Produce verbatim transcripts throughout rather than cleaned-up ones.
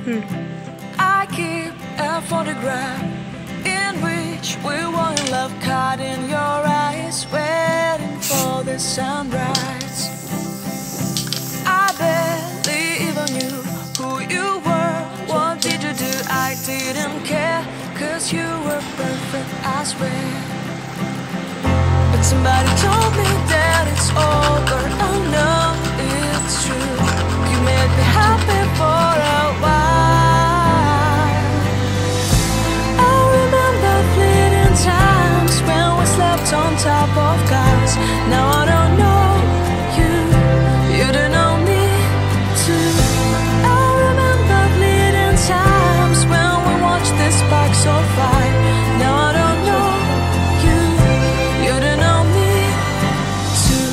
Hmm. I keep a photograph in which we were in love, caught in your eyes, waiting for the sunrise. I barely even knew who you were. What did you do? I didn't care, 'cause you were perfect, I swear. But somebody told me that it's over. Oh no, it's true. You made me happy for a while. I remember fleeting times when we slept on top of cars. Now I don't know you, you don't know me too. I remember fleeting times when we watched the sparks so fire. Now I don't know you, you don't know me too.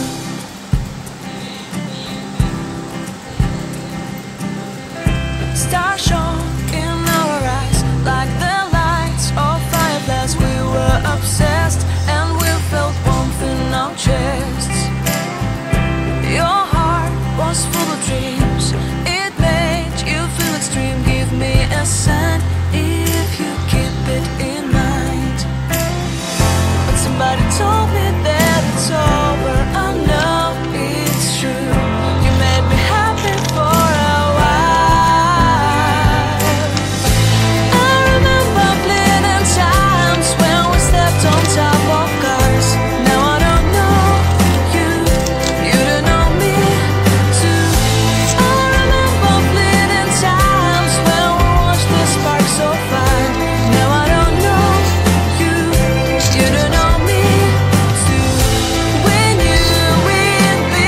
Stars shone in our eyes like the lights of fireflies. We were obsessed and we felt warmth in our chests. Your heart was full of dreams, it made you feel extreme. Give me a sign if you keep it in mind. But somebody told me that it's over. I know it's true. You made me happy for a while. I remember fleeting times when we slept on top of cars. Now I don't know you, you don't know me too. I remember fleeting times when we watched the sparks so fire. Now I don't know you, you don't know me too. We knew we'd be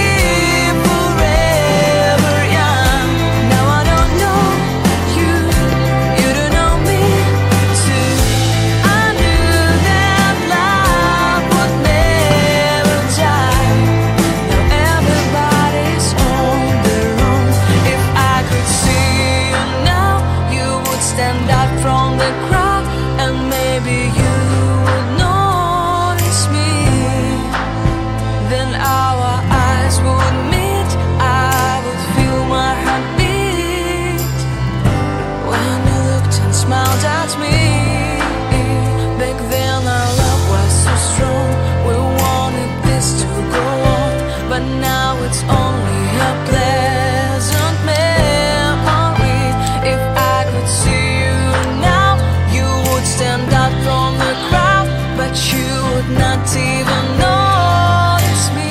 forever young. Now I don't know you, you don't know me too. I knew that love would never die. Now everybody's on their own. If I could see you now, you would stand out from the crowd, and maybe you would notice me. Then our eyes would meet, I would feel my heart beat when you looked and smiled at me. Back then our love was so strong, we wanted this to go on. But now it's only a pleasant memory. If I could see you now, you would stand out from the crowd, but you would not even notice me.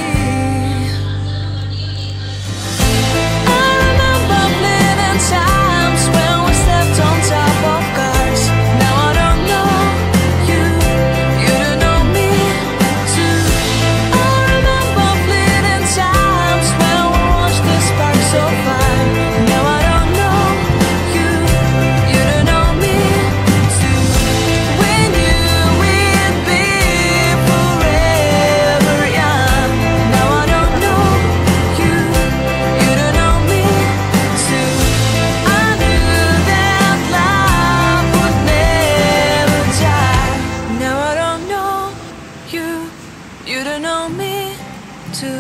I remember fleeting times when we slept on top of cars. Now I don't know you, you don't know me too. I remember fleeting times when we watched the sparks so fire. Now I don't know you, you don't know me too. We knew we'd be forever young. Now I don't know you, you don't know me too. I knew that love would never die. Now I don't know you, you don't know me too.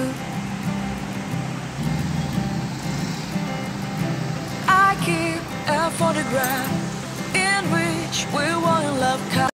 I keep a photograph in which we were in love.